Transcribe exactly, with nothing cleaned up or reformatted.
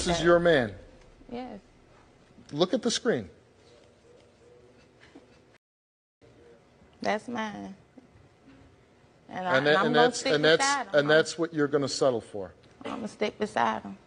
This that. is your man. Yes. Look at the screen. That's mine. And, I, And, and that, I'm and going to that's stick and that's beside him. and that's what you're going to settle for. I'm going to stick beside him.